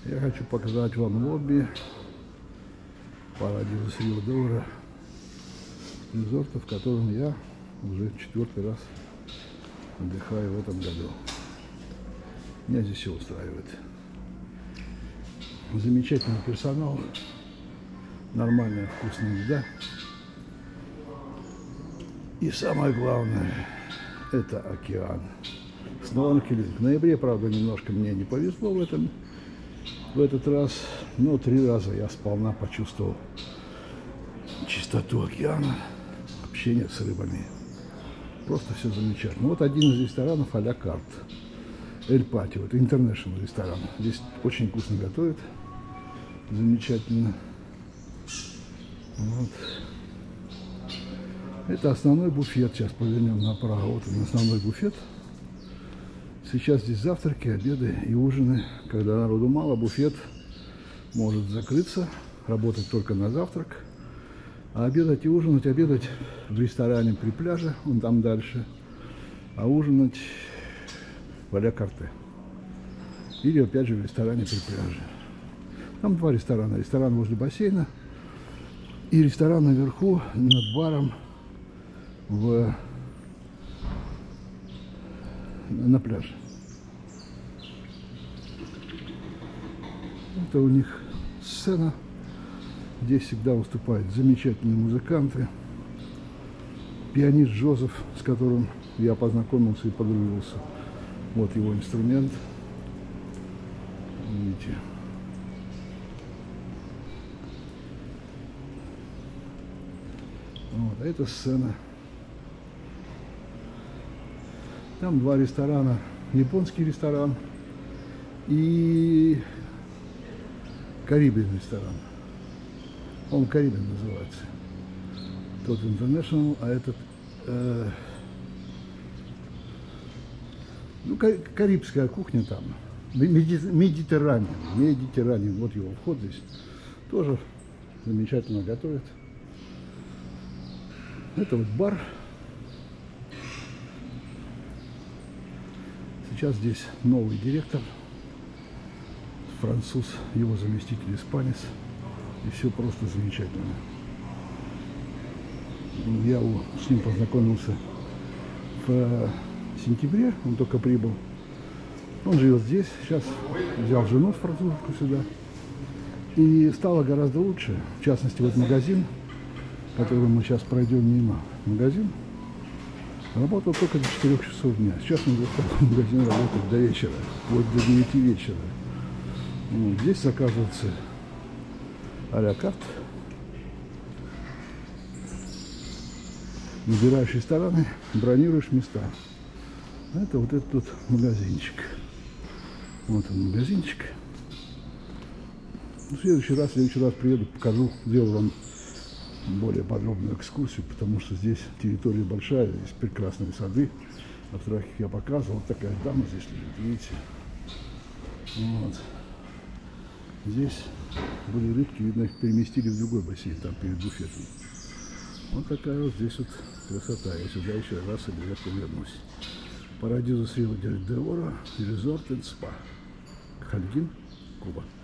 Я хочу показать вам лобби Парадизус Рио-де-Oro резорта, в котором я уже 4-й раз отдыхаю в этом году. Меня здесь все устраивает. Замечательный персонал, нормальная вкусная еда. И самое главное, это океан. Сноркелинг. В ноябре, правда, немножко мне не повезло в этот раз, но 3 раза я сполна почувствовал чистоту океана, общение с рыбами. Просто все замечательно. Вот один из ресторанов а-ля карт. Эль Патио. Это интернешнл ресторан. Здесь очень вкусно готовят. Замечательно. Вот. Это основной буфет. Сейчас повернем направо. Вот он, основной буфет. Сейчас здесь завтраки, обеды и ужины. Когда народу мало, буфет может закрыться, работать только на завтрак. А обедать и ужинать, обедать в ресторане при пляже, он там дальше. А ужинать в а-ля карте. Или опять же в ресторане при пляже. Там 2 ресторана. Ресторан возле бассейна и ресторан наверху над баром на пляже. Это у них сцена. Здесь всегда выступают замечательные музыканты. Пианист Джозеф, с которым я познакомился и подружился. Вот его инструмент. Видите. Вот, а это сцена. Там 2 ресторана. Японский ресторан и Карибин ресторан. Он Карибин называется. Тот International, а этот карибская кухня там. Медитерраниан. Вот его вход здесь. Тоже замечательно готовят. Это вот бар. Сейчас здесь новый директор. Француз, его заместитель испанец. И все просто замечательно. Я с ним познакомился в сентябре, он только прибыл. Он живет здесь, сейчас взял жену французку сюда. И стало гораздо лучше. В частности, вот магазин, который мы сейчас пройдем мимо. Магазин работал только до 4 часов дня. Сейчас магазин работает до вечера, вот до 9 вечера. Вот, здесь заказывается а-ля карт. Набираешь рестораны, бронируешь места. Это вот этот вот магазинчик. Вот он магазинчик. В следующий раз приеду, покажу, сделаю вам более подробную экскурсию, потому что здесь территория большая, здесь прекрасные сады. На фотографиях я показывал. Вот такая дама здесь лежит, видите. Вот. Здесь были рыбки, видно, их переместили в другой бассейн, там перед буфетом. Вот такая вот здесь вот красота. Я сюда еще раз обязательно вернусь. Парадизус Рио-де-Oro, резорт и спа. Хальгин, Куба.